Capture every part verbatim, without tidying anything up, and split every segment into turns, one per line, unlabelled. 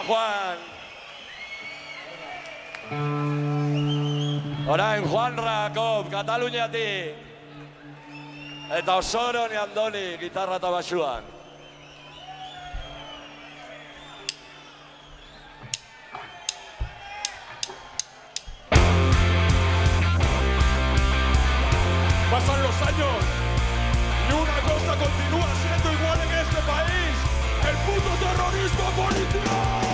Juan. Orain Juan Rakop, Kataluniatik. Eta Osoron Andoni, gitarra eta basuan.
Pasan los años y una cosa continúa siendo igual en este país: el puto terrorismo policial.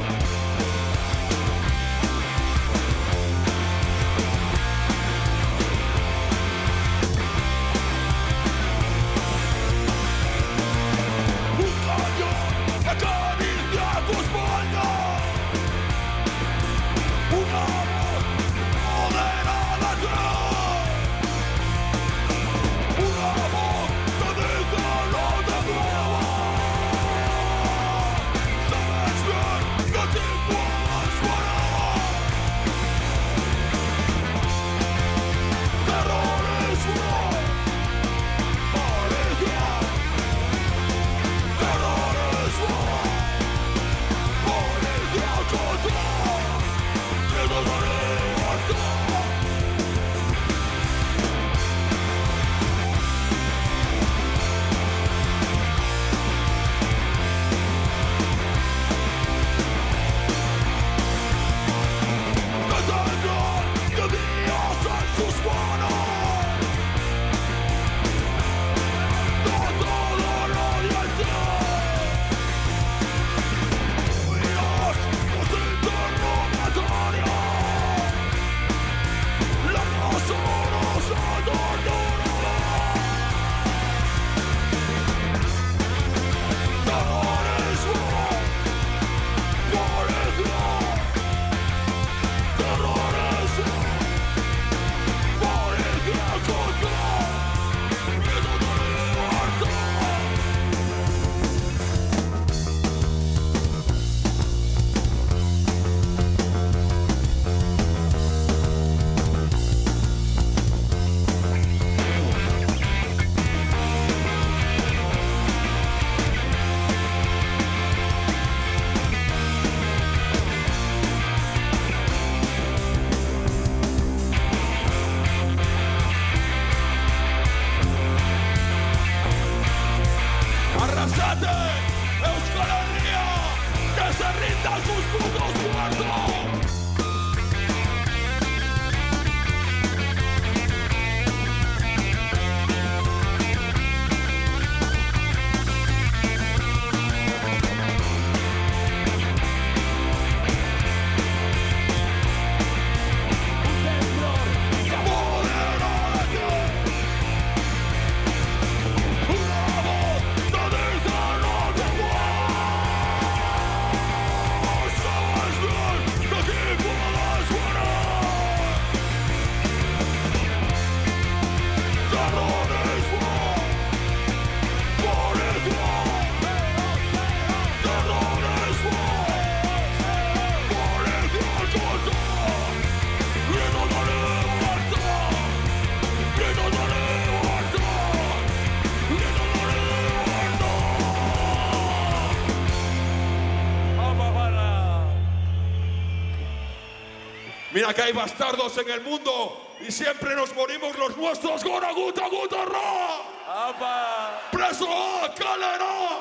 Mira que hay bastardos en el mundo y siempre nos morimos los nuestros. Gora guta guta ra.
¡Apa!
Preso a calera.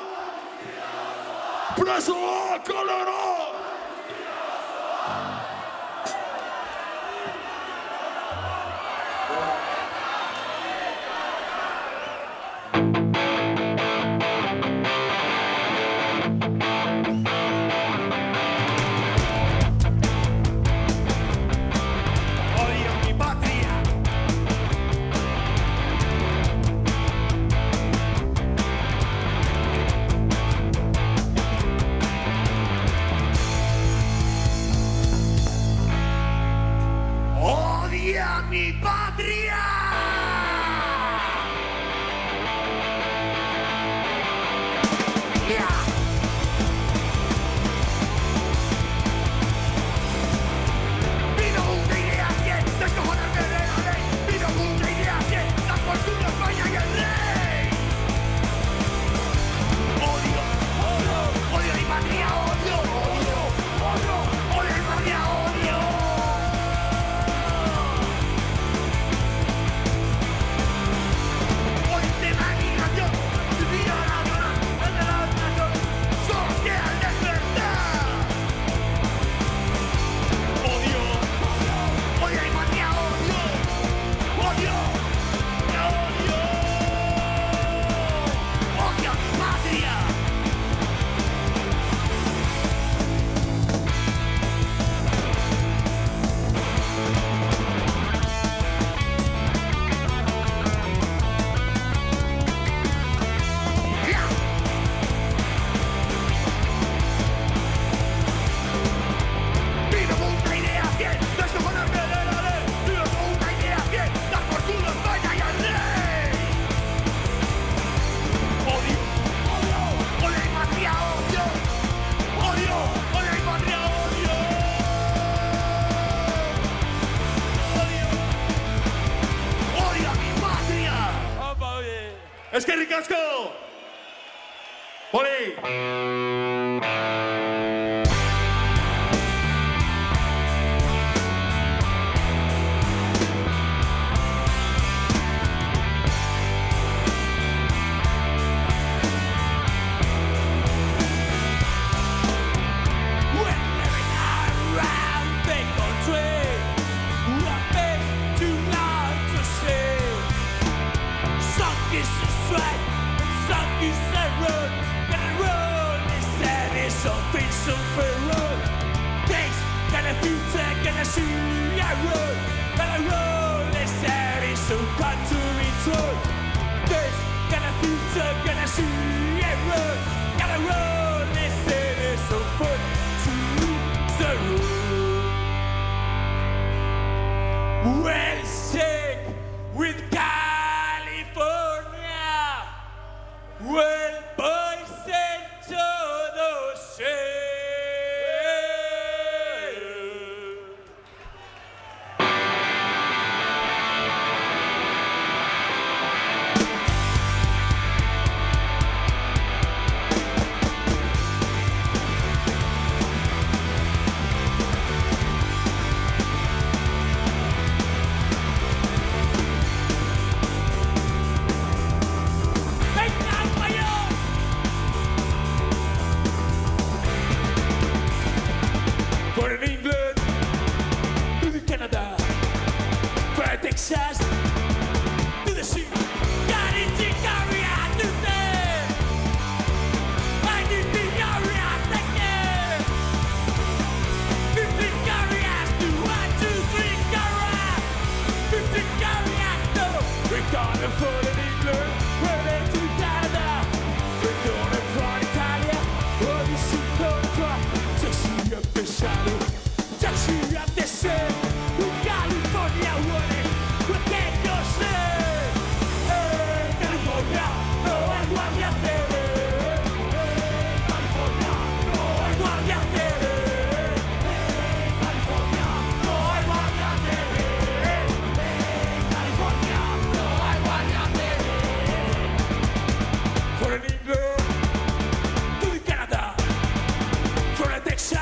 Preso a calera. Eskerrik asko! Poli!
Well, sick with California. Well, boys and todos say. From England to the Canada, from Texas to the sea, got it in Korea to there. I need the area there. Fifty Koreas to one, two, three Korea. Fifty Koreas to. We're gonna fall in England, we're going to Canada. We're gonna from Italia, oh, this is going to. Taxi up the shadow. Taxi up the sea, California running, what can you say? Hey, California, no hay guardia tele. Hey, California, no hay guardia tele. Hey, California, no hay guardia tele. Hey, California, no hay guardia tele. For an England to the Canada, for a Texas.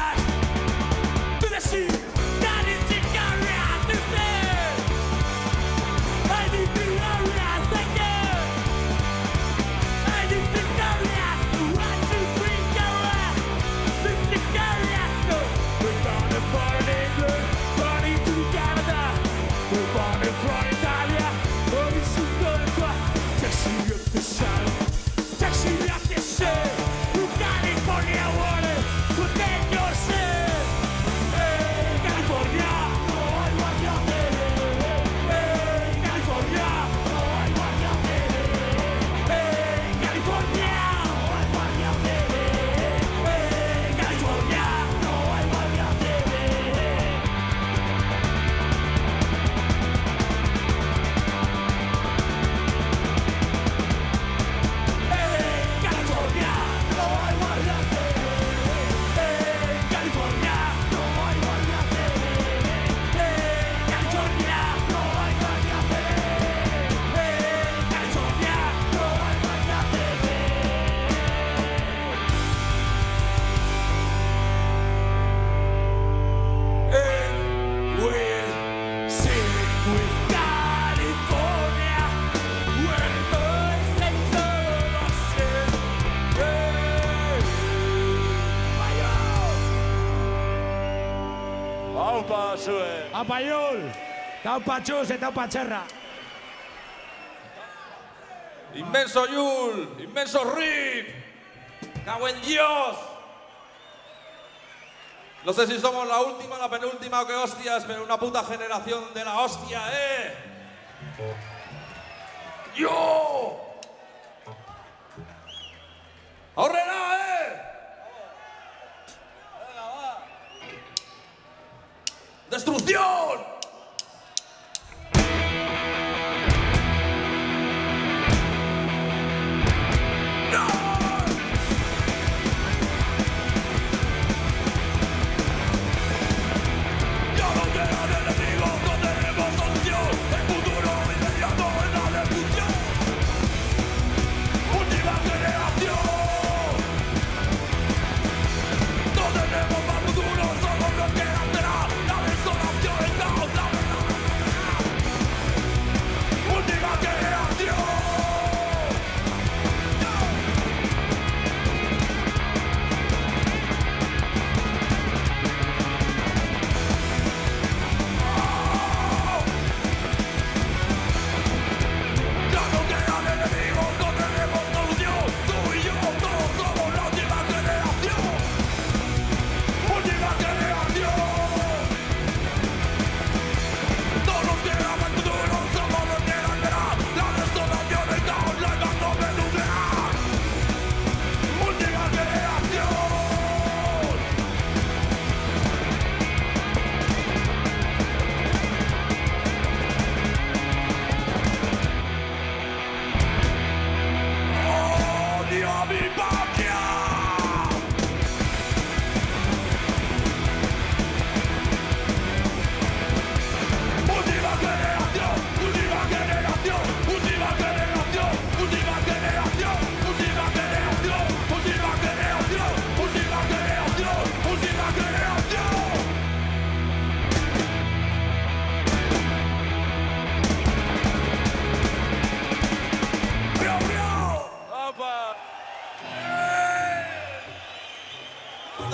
Apaiul, taupa txus eta taupa txerra.
Inmenso Yul, inmenso Rip, cago en Dios. No sé si somos la última, la penúltima o qué hostias, pero una puta generación de la hostia, ¿eh? ¡Yo! ¡Ahorrela, eh! ¡Destrucción!
Enemigo, no tenemos solución. El futuro inmediato es la destrucción.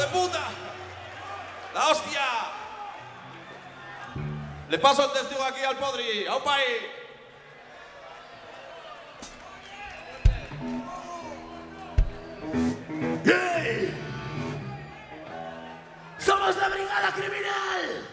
de puta! ¡La hostia! Le paso el testigo aquí al Podri. ¡Aupa ahí!
¡Hey! ¡Somos la Brigada Criminal!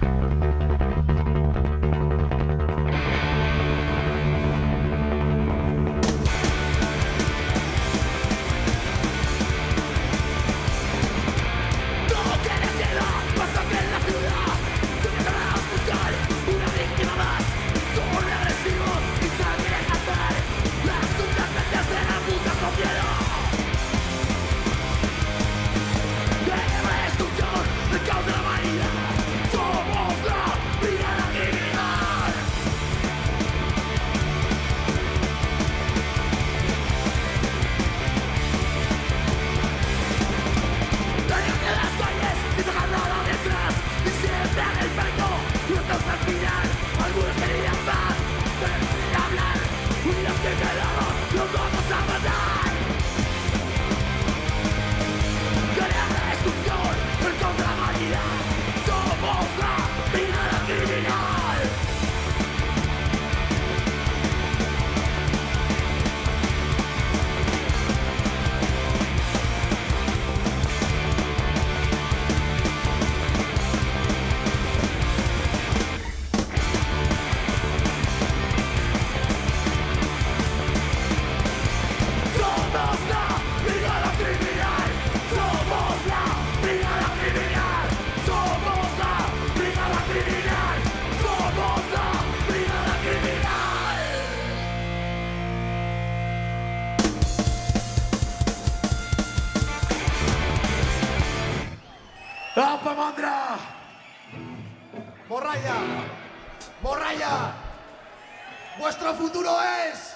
¡Apa, Mondra! ¡Morralla! ¡Morralla! ¡Vuestro futuro es!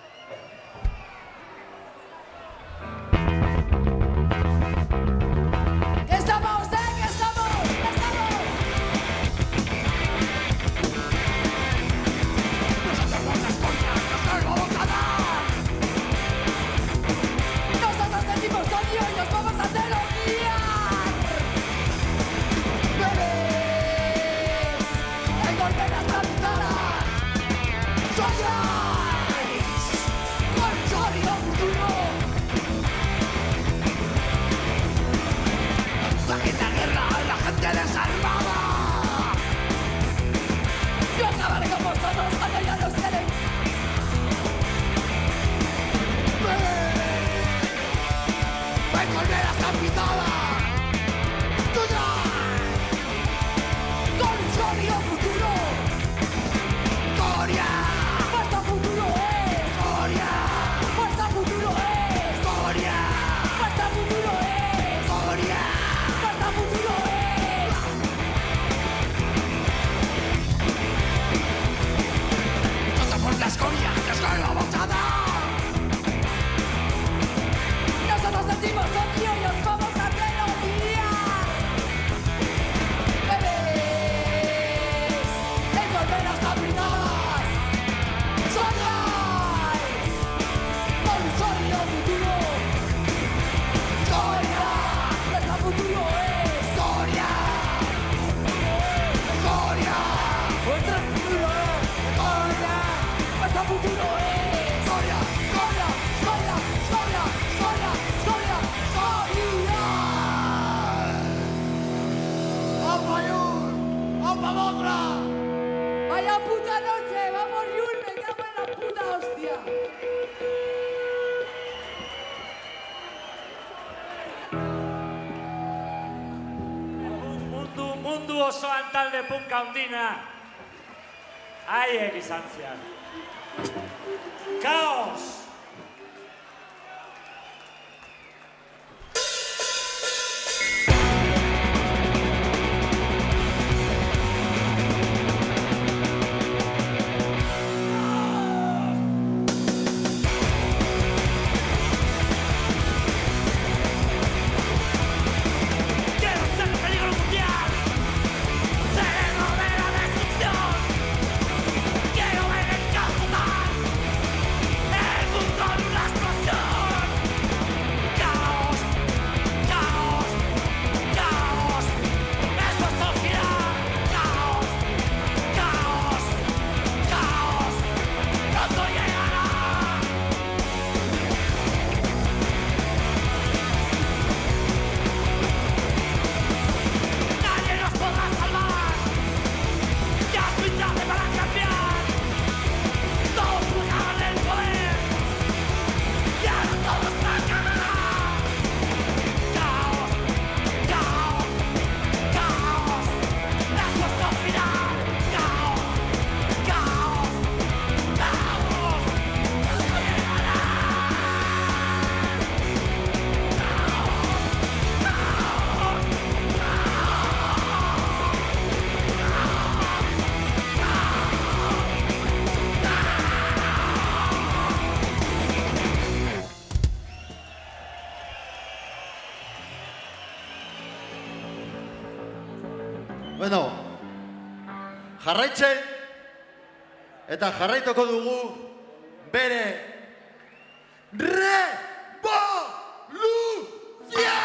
¡Que estamos, eh! ¡Que estamos! ¡Que estamos!
¡Nosotros por las cosas nos vamos a dar!
¡Nosotros sentimos odio y nos vamos a hacer odiar!
¡El golpe de las cabezadas! ¡Soñáis! ¡Con sólido futuro! ¡La guerra y la gente desarmada!
¡Yo acabaré con vosotros cuando ya los queréis!
¡Ven con las capitadas! ¡Soñáis! ¡Con un sólido futuro! ¡Gloria!
¡Vuestro futuro es!
¡Gloria!
¡Vuestro futuro es!
¡Gloria!
¡Vuestro futuro es!
¡Gloria!
¡Vuestro futuro es!
¡Nosotros por la escoria que os la vamos a dar!
¡Nosotros sentimos odio y os vamos a hacer odiar! ¡Bebéis!
¡El golpe de las capitadas! ¡Soñáis! ¡Con un sólido futuro! ¡Gloria!
¡Vuestro futuro es!
¡Gloria! ¡Gloria!
¡Vuestro futuro es!
¡Gloria!
¡Vuestro futuro es!
¡Gloria! ¡Gloria! ¡Gloria! ¡Gloria! ¡Gloria! ¡Gloria! ¡Gloria! ¡Opa, Yul! ¡Opa, Mondra!
¡Vaya puta noche! ¡Vamos, Yul! ¡Me cago en la puta hostia!
Mundu, mundu osoan talde punk handina. Haiek izan zian. Kaos!
¡Quiero ser el peligro mundial! ¡Sereno de la destrucción! ¡Quiero ver el caos total! ¡El mundo
jarraitzen eta jarraituko dugu bere revoluzioa!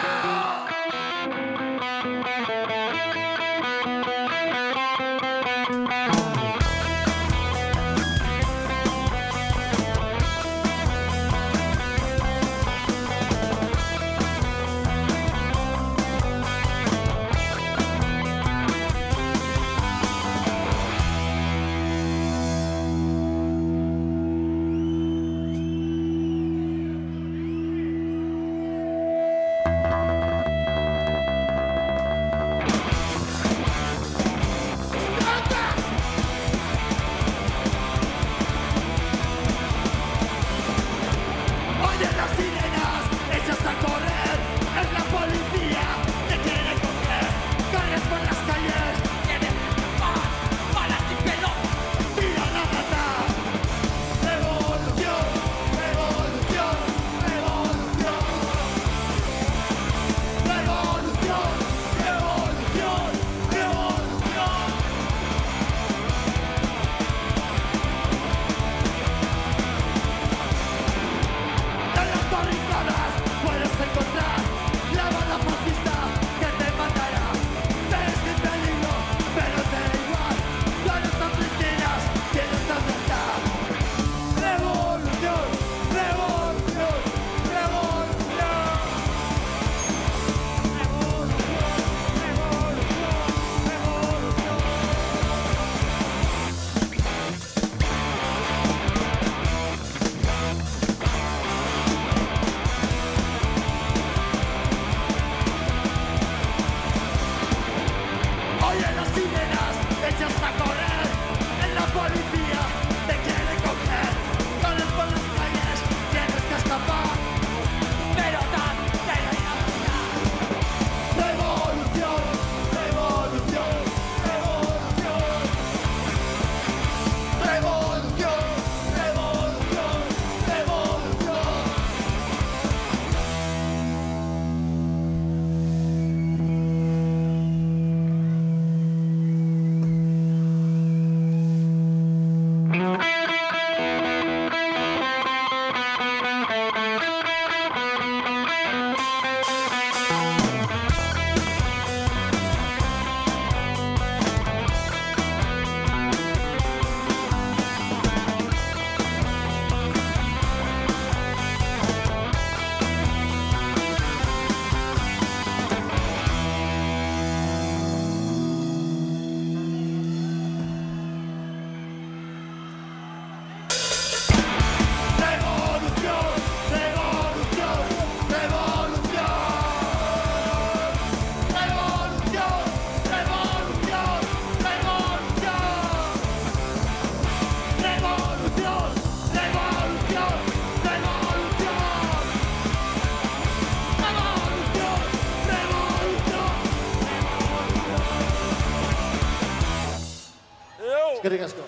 Eskerrik asko.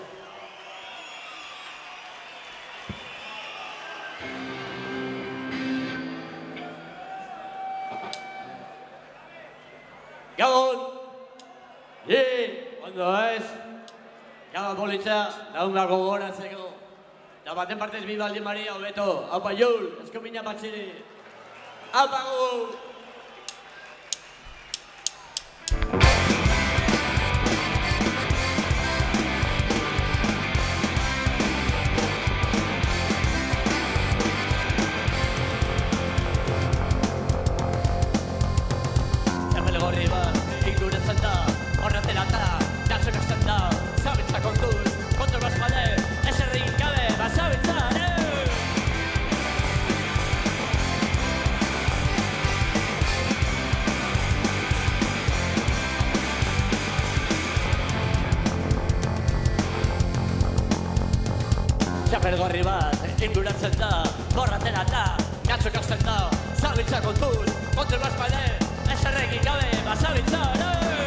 Gabon! Ye, ondo ez? Gabon politza, lagungar gogoratzeko. Da baten partez bi baldin Maria hobeto. Haupa Jul, eskumina patxiri. Haupa gu!
Txapelgorri bat, inguratzen da, borratera da, gatzok hasten da, zabitza kontuz, kontu bazpade, eserrekin gabe, bazabitza, ne?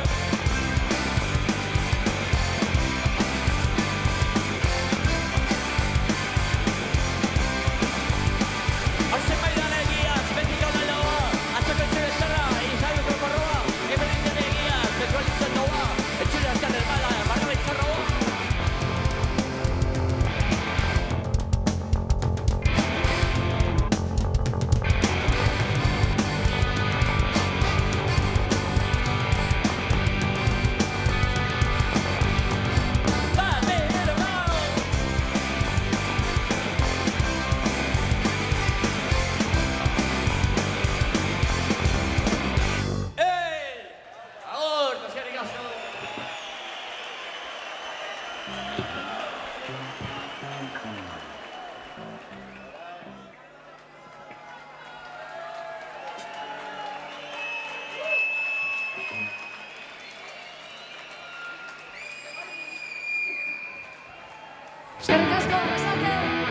Horzen baidan egiaz, beti gauna loa, atzoko etxe bezala, izabiko korroa, eberitzen egiaz, zentualitzen doa, etxure azkan erbala, barra
Eskerrik asko, arrasate!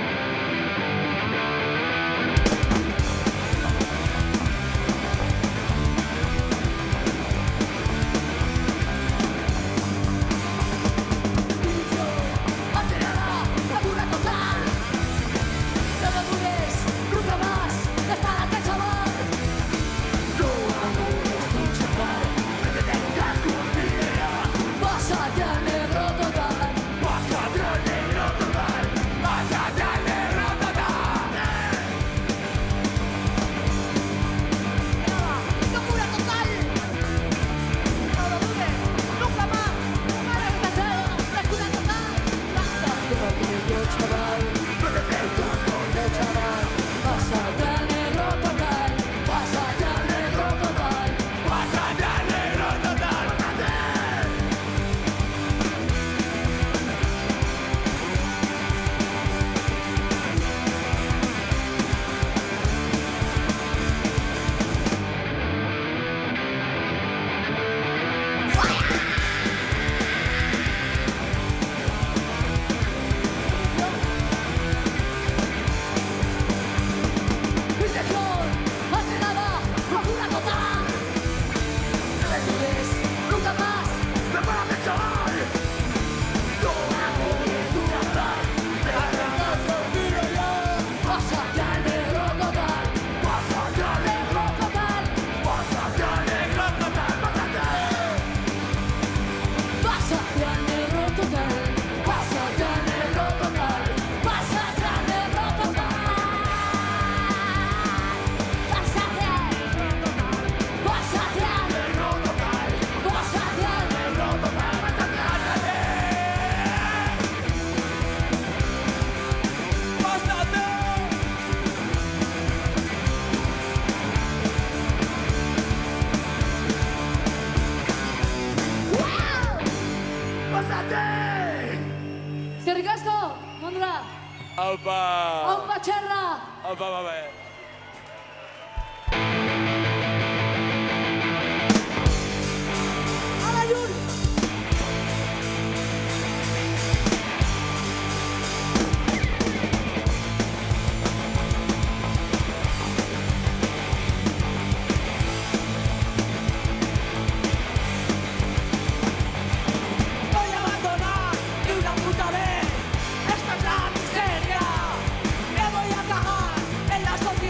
Eskerrik asko, Mondra!
Aupa!
Aupa txerra!
Aupa, babe!
Hala, Jun!
Esta es la miseria, me voy a cagar en la sociedad.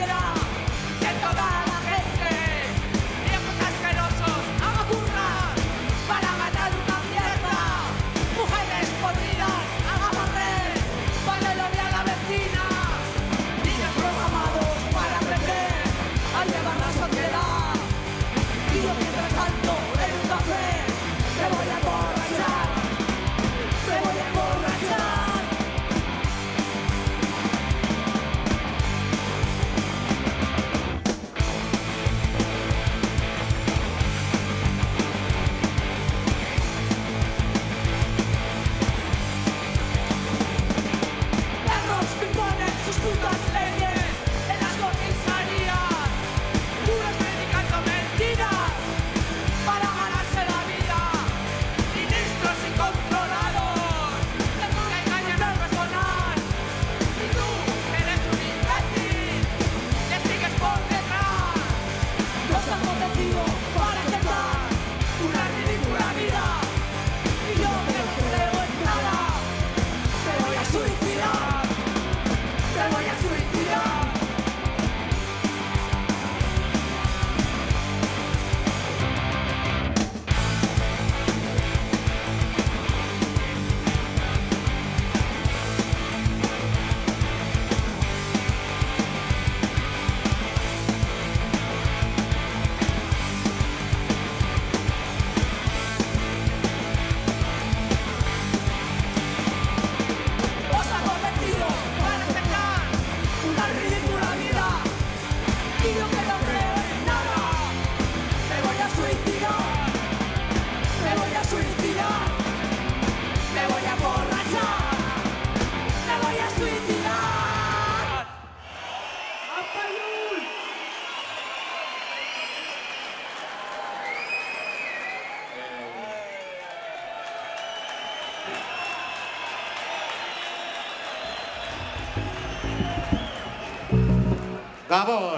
Gabón.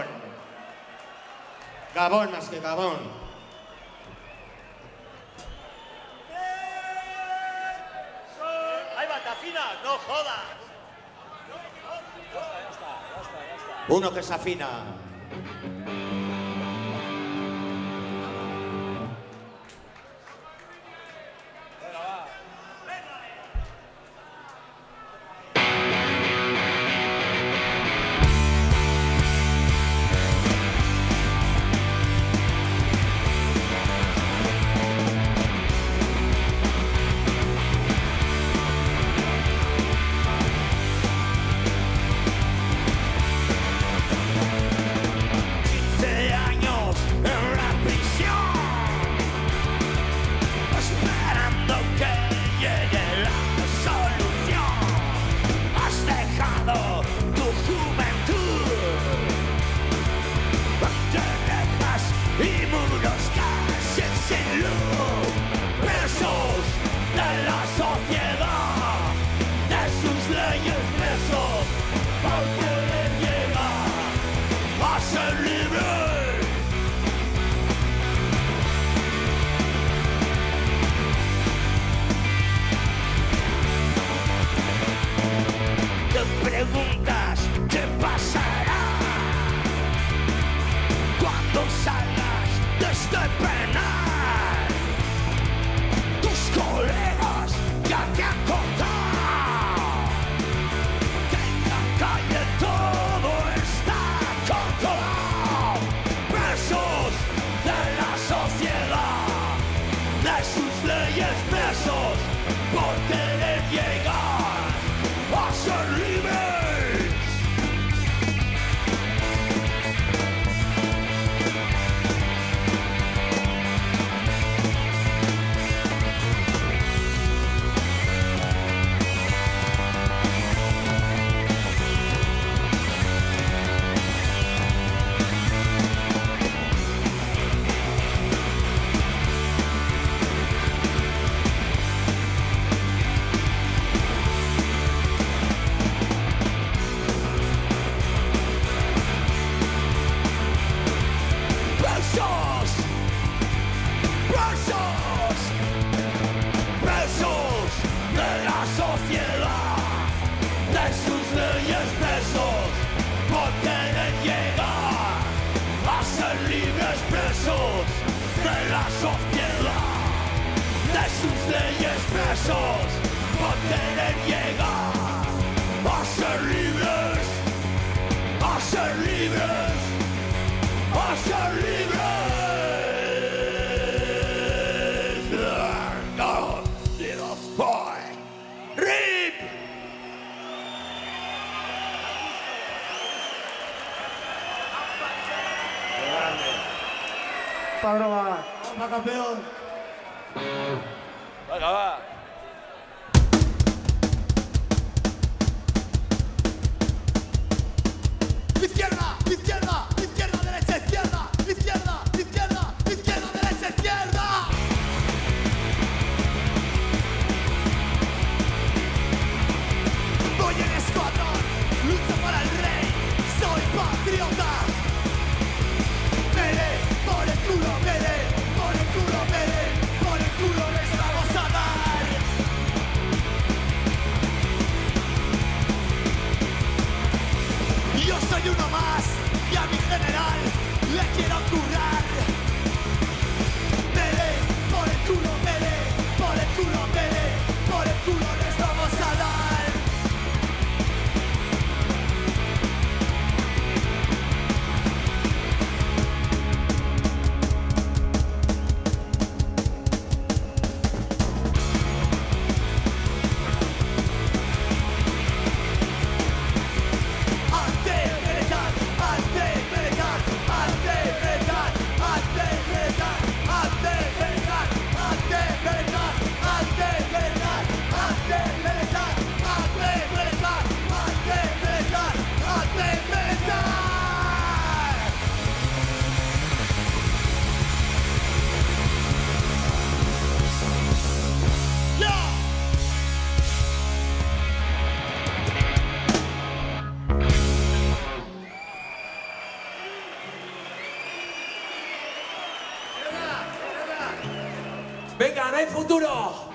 Gabón más que Gabón.
¡Ahí va, Tafina! ¡No jodas!
Uno que se afina.
Preguntas qué pasará cuando salgas de este penal. Tus colegas ya te han contado que en la calle todo está controlado. Presos de la sociedad, de sus leyes, presos por querer llegar a ser libres.
Pablo va, va campeón.
Venga, va.
Izquierda, izquierda, izquierda, derecha, izquierda, izquierda, izquierda, izquierda, derecha, izquierda. Voy en escuadrón, lucho para el rey, soy patriota. Mere, por el culo, mere, por el culo, mere, por el culo les vamos a dar. Yo soy uno más y a mi general le quiero currar. Mere, por el culo, mere, por el culo, mere, por el culo les vamos a dar. Ante no hay futuro.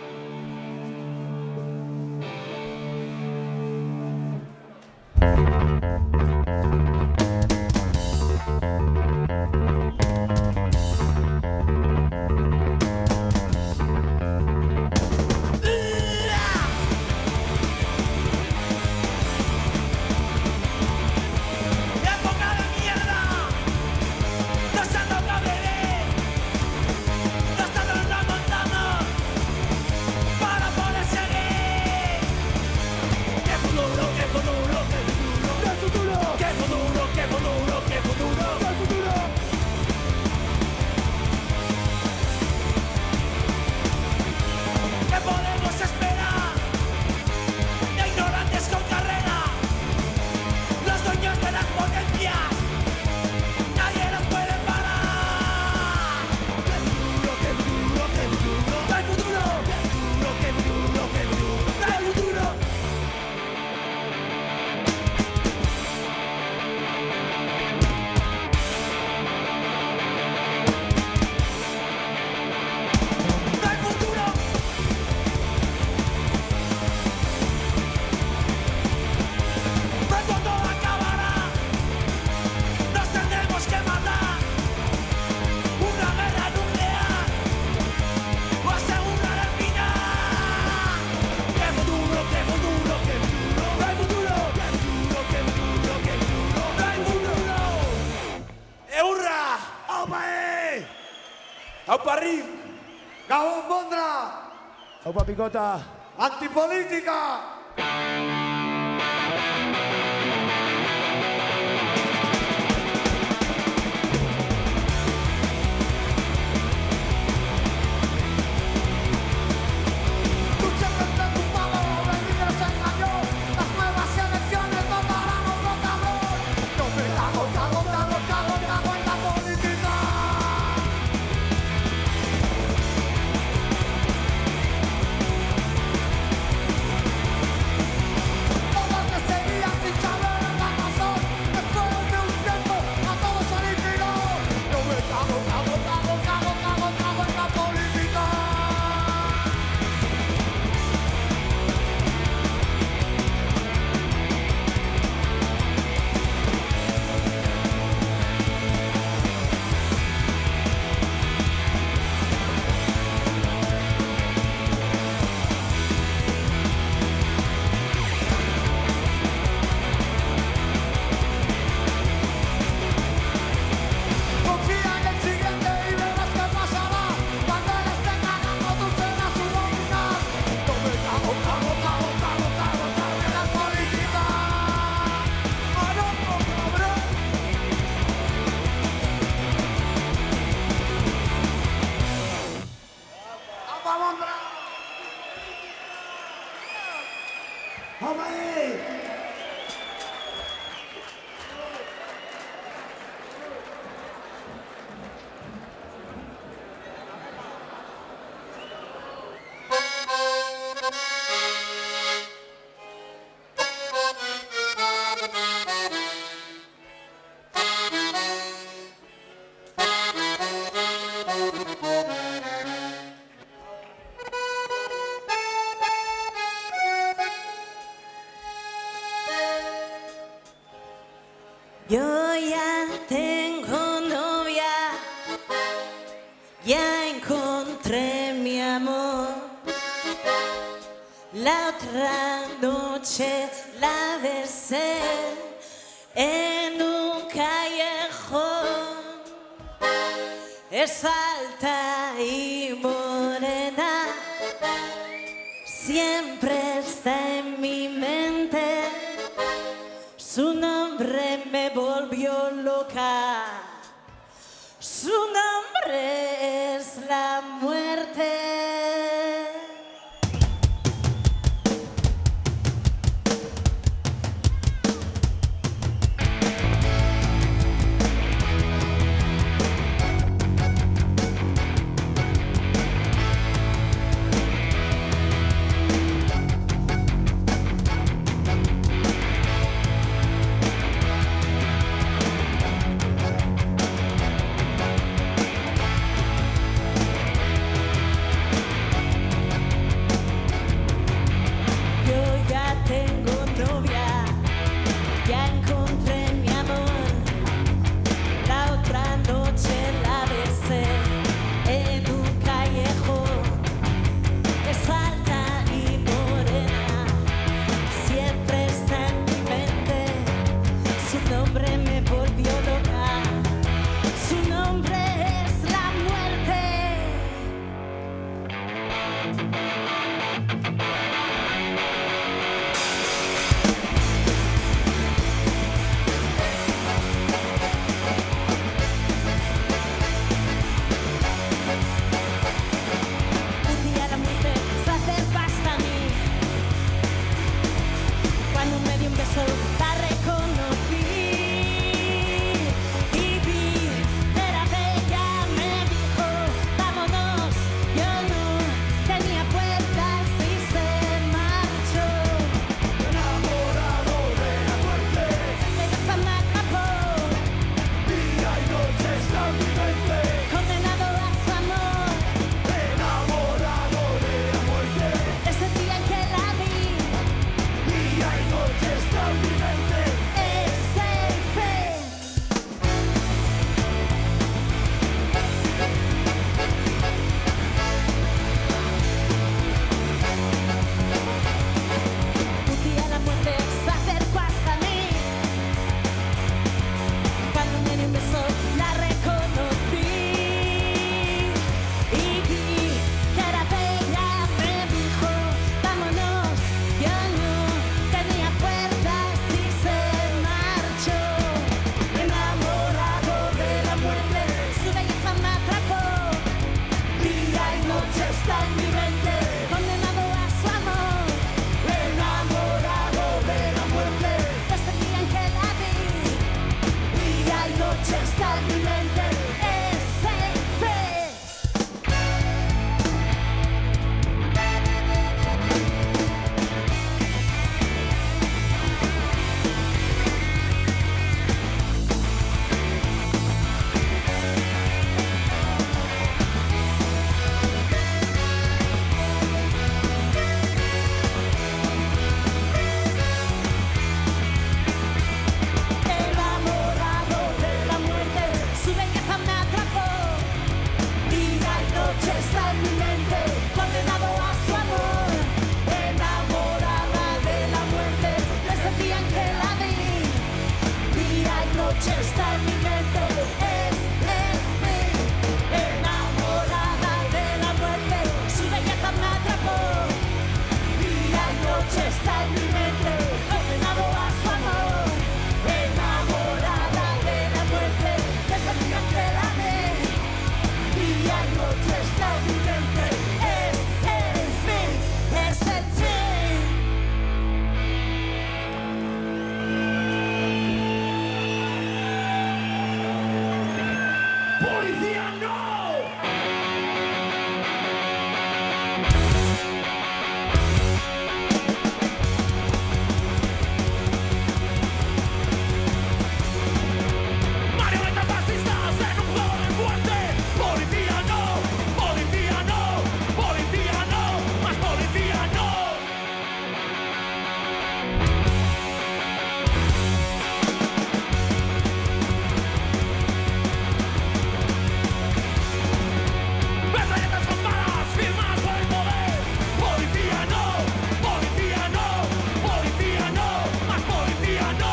Gabón Bondra.
Aupa Picota.
Antipolítica.
Yo ya tengo novia, ya encontré mi amor. La otra noche la besé en un callejón. Es alta y morena, siempre está en mi mente. Su nombre me volvió loca, su nombre es la muerte.
¡Policía, no! Marionetas fascistas en un juego de muerte. ¡Policía, no! ¡Policía, no! ¡Policía, no! ¡Más policía, no! Metralletas con balas firmadas por el poder. ¡Policía, no! ¡Policía, no! ¡Policía, no! ¡Más policía, no!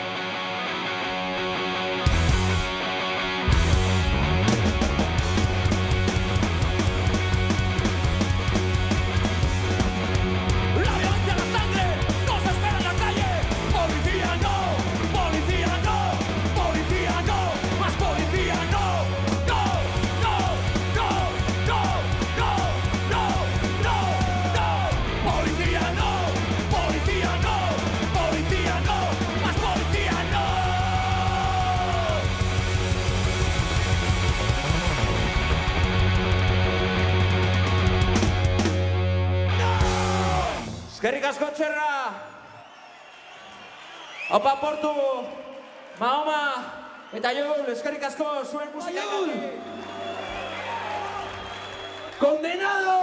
La violencia, la sangre, nos espera en la calle. Policía, no, policía, no, policía, no, más policía, no, no, no, no, no, no, no, no, no, policía, no, policía, no, policía, no, más policía, no.
Eskerrik asko txerra! Opa Portu, Mahoma, eta Jol, eskerrik asko zuen musika.
¡Condenado!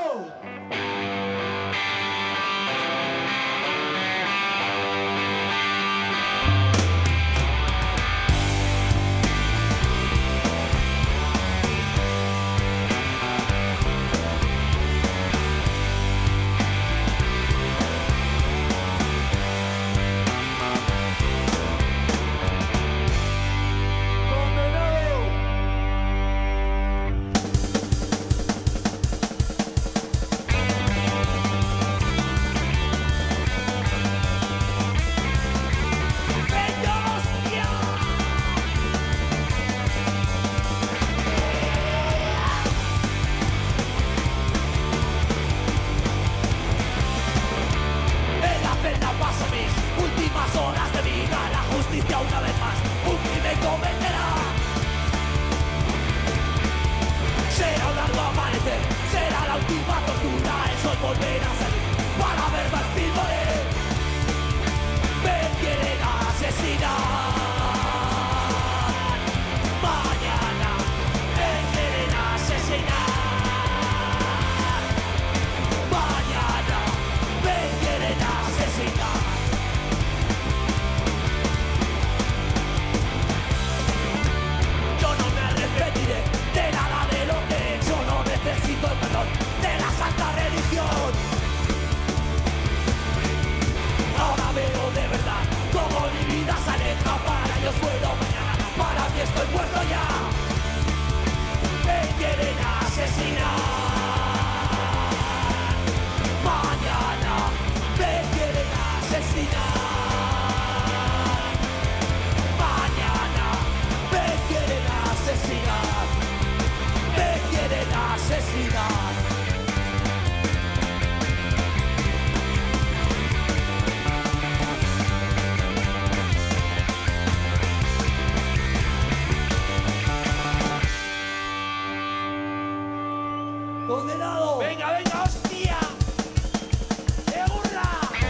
En la celda paso mis últimas horas de vida. La justicia una vez más un crimen cometerá. Será un largo amanecer, será la última tortura. El sol volverá a salir para ver más píldoras. Me quieren asesinar. Mañana me quieren asesinar. Mañana me quieren asesinar. Yo no me arrepentiré de nada de lo que he hecho. No necesito el perdón de la santa religión. Ahora veo de verdad cómo mi vida se aleja. Para ellos puedo mañana, para mí estoy muerto ya. Me quieren asesinar. Mañana me quieren asesinar. Mañana me quieren asesinar. Me quieren asesinar. ¡Condenado! ¡Venga, venga, hostia! ¡Qué burra!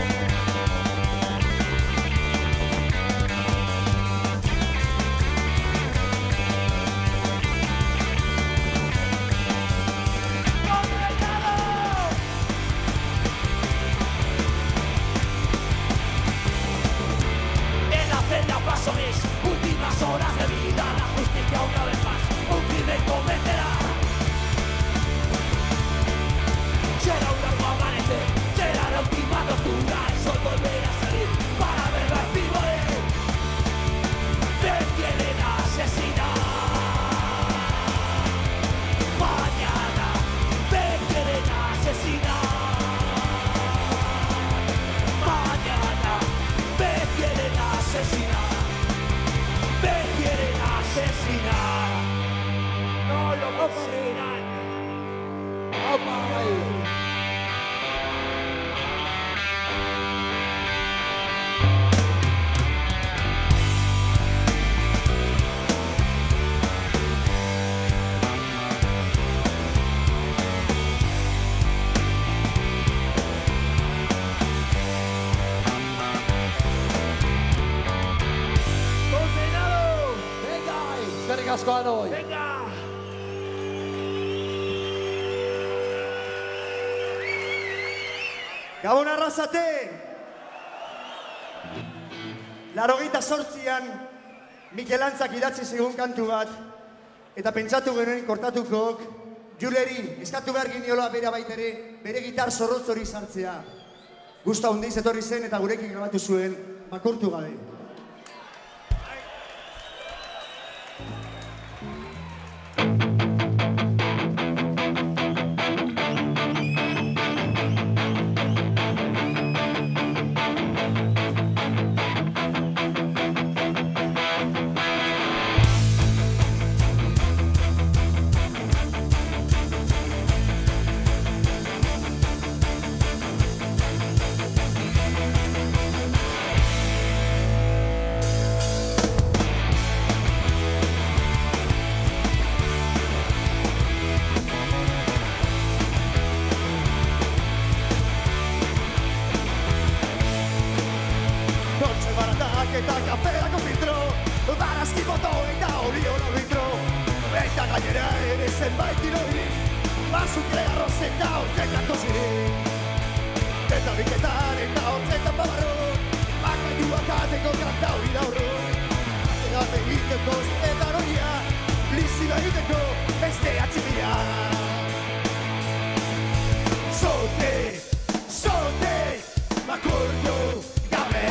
En la celda paso mis últimas horas de vida. La justicia una vez más un crimen cometerá. Será un largo amanecer, será la última tortura. El sol volverá a salir para ver las figuras. Me quieren asesinar. Mañana me quieren asesinar. Mañana me quieren asesinar. Me quieren asesinar. No lo conseguirán.
asko anoi.
Venga!
Gabon arrazate! Larogeita sortzian Mikel Antzak idatzi zigun kantu bat, eta pentsatu genuen kortatukok Juleri eskatu behar giniola bere baitere, bere gitar zorrotz hori sartzea. Gusta hundiz etorri zen eta gurekin grabatu zuen Makurtu gabe.
Eta kaferako filtro, barazki boto eta oliola litro. Eta gainera ere zenbait iroi, bazukre arrozen da hortzetako zirik. Eta biketan eta hortzetan babarro, bakaiuak ateko kanta hori daurro. Ategat egiteko eta roia, blizila egiteko beste atximia. Zote, zote, makurtu gabe.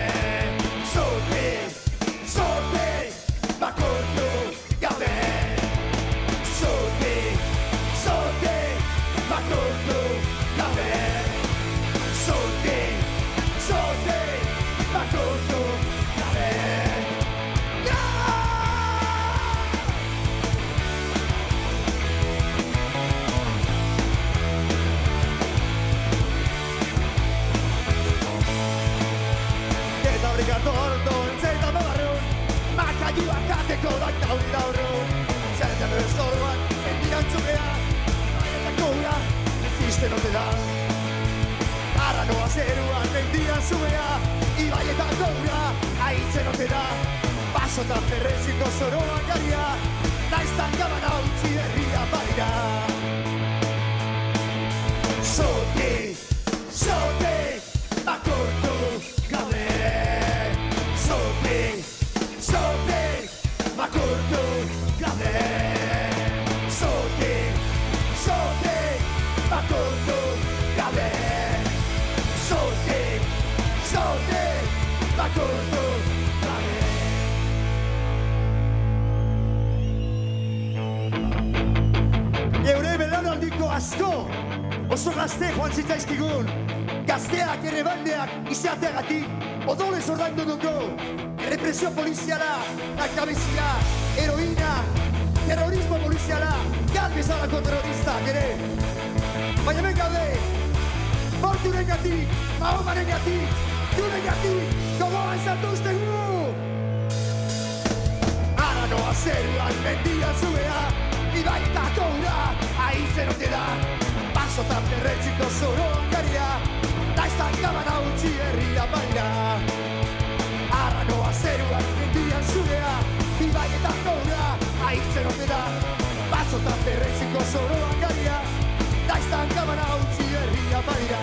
Akateko daita hori daurro, zertan ezkorroan, endirantzukea, baietako ura, ezisten ote da. Arrakoa zeruan, mendian zumea, ibaietako ura, haitzen ote da. Basotan ferreziko zoroan garia, naiztan gabana utzi herria balira. Zote, zote, bakortu gabe. Zote, zote, makurtu gabe. Zote, zote, makurtu gabe. Zote, zote, makurtu gabe. Geure belaunaldiko asko, oso gazte joan zitzaizkigun. Gazteak ere bandeak izateagatik, odolez ordaindu dugu. Represio poliziala, nakabezia, heroina, terrorismo poliziala, galbezalako terroristak ere. Baina hemen gaude, Fortunen gatik, Mahomaren gatik, Dunen gatik, gogoan zatuzten gu! Aranoa zeruan mendian zuea, ibaitako ura, haizen ote da. Basotan perretziko zoroan garia, naiztan gabana utzi herria baina. Arranoa zeruan mendian zurea, ibaitako ura, haizen ote da. Basotan perretziko zoroan garia, naiztan gabana utzi herria baina.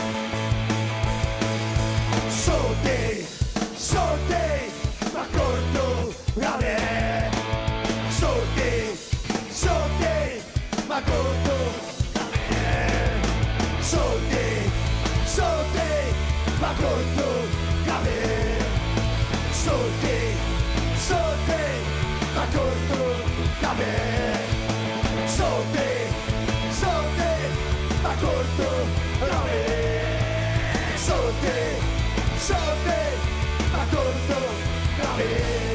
Zote, zote, makortu gabe. Zote, zote, makortu gabe. Zote, zote, makortu gabe. Zote, zote, makortu gabe. Zote, zote, makortu gabe. Zote, zote, makortu gabe.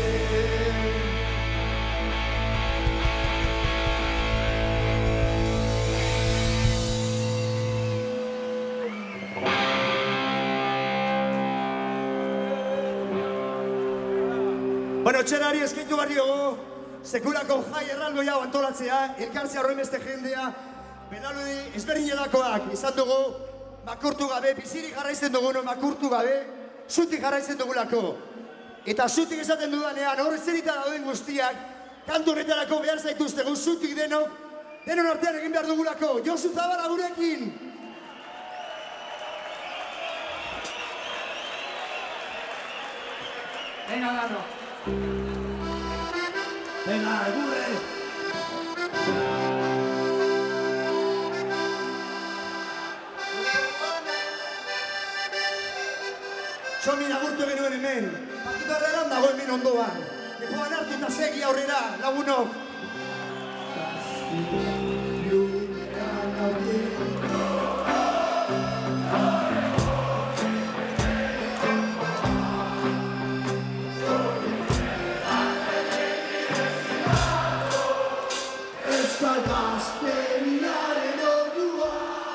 Bueno, txerari eskintu barri dugu, sekulako jai erraldoi hau antolatzea, elkartzea horren beste jendea, belaludi ezberdinetakoak izan dugu, makurtu gabe, bizirik jarraitzen dugu, makurtu gabe, zutik jarraitzen dugulako. Eta zutik esaten dudanean, hor zerita dauden guztiak,
kantu honetarako behar zaituztegu zutik denok, denon artean egin behar dugulako. Josu Zabala gurekin!
Venga, Dano. Venga, gure.
Txomin agurtu genuen hemen. Pakito Herreran dago hemen ondoan. Lepoan hartu eta segi aurrera, lagunok.
Euskal Gazteriaren ordua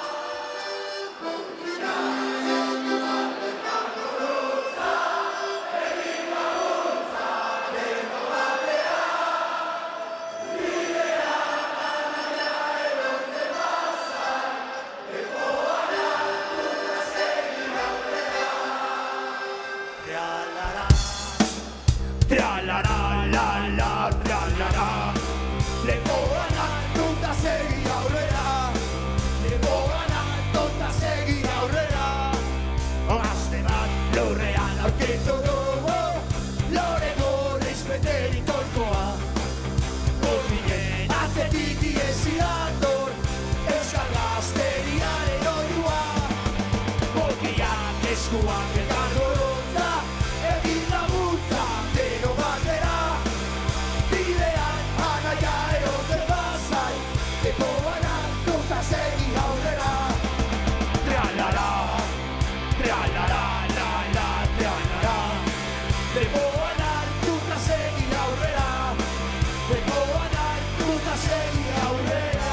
Lepoan hartuta segi aurrera, lepoan hartuta segi aurrera. Gazte bat lurrean aurkitu dugu, lore gorriz beterik orkoa. Urbilen atzetik iesi dator, Euskal Gazteriaren oinua. Bokiak eskuak eta gorotza, egin laguntza deno batera. Bidean anaia erotzen bazai, lepoan hartuta segi aurrera. Tra-la-la, tra-la-la, la-la, tra-la-la. Lepoan hartuta segi aurrera, lepoan hartuta segi aurrera.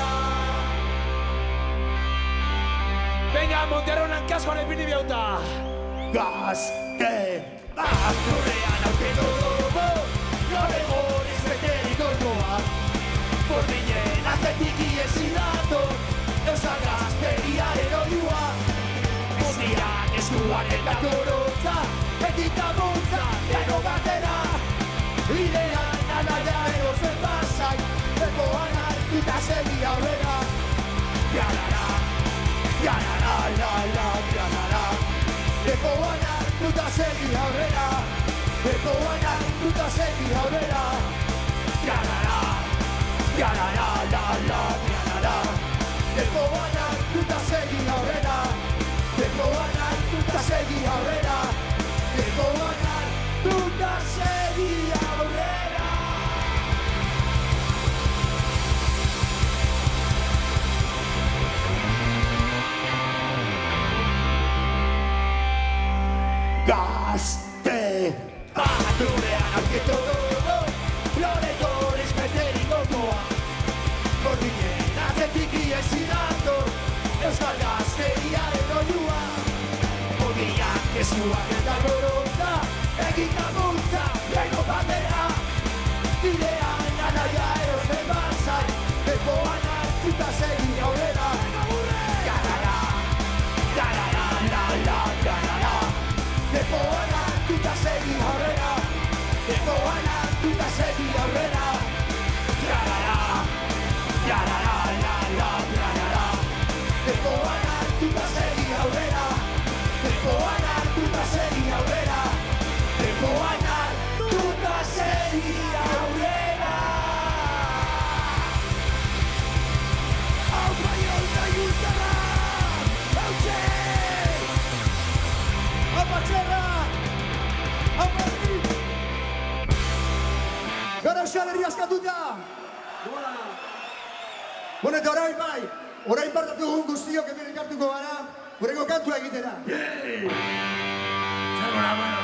Venga, Monterronan kaskoan epini biauta.
Gazte bat lurrean aurkitu dugu, lore gorriz beterik orkoa. Burdinen atzetik iesi dator, Euskal Gazteriaren oinua. Guztiak eskuak eta gorotza, etika multza, deno batera. Bidean anaia erotzen bazai, lepoan hartuta segi aurrera. Tra-la-la, tra-la-la-la-la, tra-la-la. Lepoan hartuta segi aurrera, lepoan hartuta segi aurrera. Tra-la-la, tra-la-la-la-la, tra-la-la. Lepoan hartuta segi aurrera, lepoan hartuta segi aurrera, lepoan hartuta segi aurrera. Gazte bat lurrean aurkitu dugu, lore gorriz beterik orkoa. Burdinen atzetik iesi dator, Euskal Gazteriaren oinua. Bokiak eskuak eta gorotza, egita multza, deno batera. Bidean anaia erotzen bazai, lepoan hartuta segi aurrera. Garara, garara, la, la, garara. Lepoan hartuta segi aurrera, lepoan hartuta segi aurrera. Tra-la-la, tra-la-la, la-la, tra-la-la. Lepoan hartuta segi aurrera, lepoan hartuta segi aurrera, lepoan hartuta segi aurrera. Hau Paiol eta Iurtarra, hautxe!
Apa txerra! Apa herri! Gara Euskal Herria askatuta! Bueno, eta orain bai, orain partatu dugun guztiok hemen elkartuko gara, horrengo kantua egitera.
Zergona, bueno.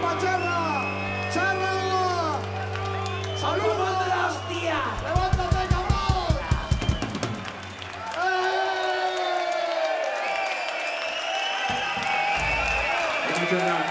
¡Apa, Charra! ¡Charra! ¡Saludos!
de la hostia!
¡Levántate, cabrón! ¡Eh!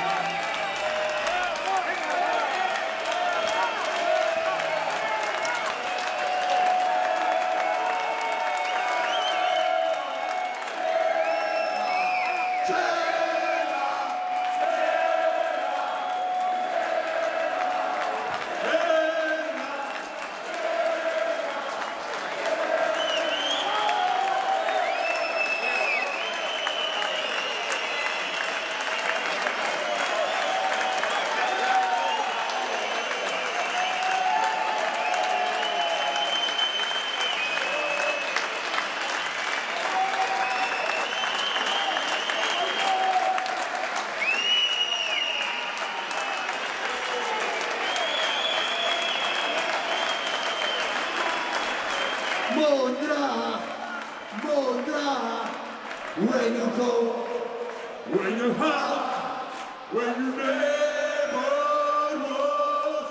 Mondra, Mondra, when you go, when you have, when you never was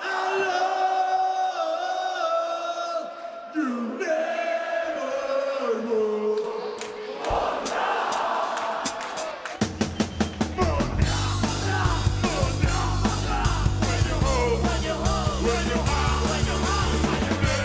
alone, you never was. Mondra, Mondra, Mondra, Mondra, when you go, when you go, when you have, when you have, when you never.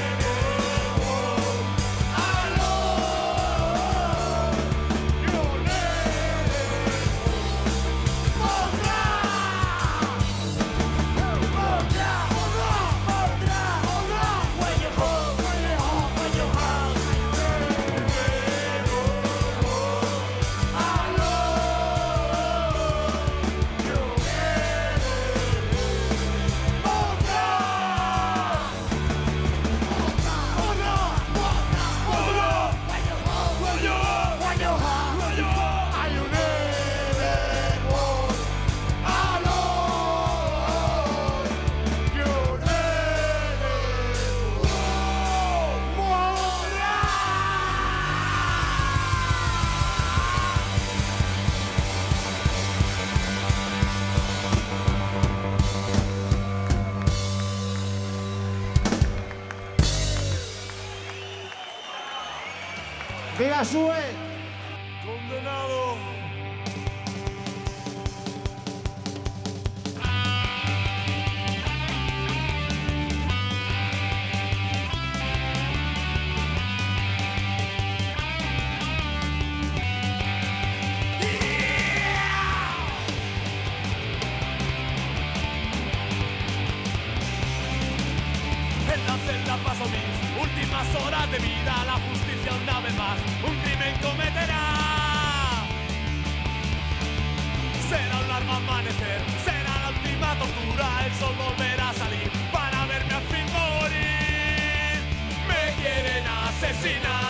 ¡Viva Sue!
¡Condenado!
En la celda paso mis últimas horas de vida, la justicia una vez más un crimen cometerá. Será un largo amanecer, será la última tortura, el sol volverá a salir para verme al fin morir. Me quieren asesinar.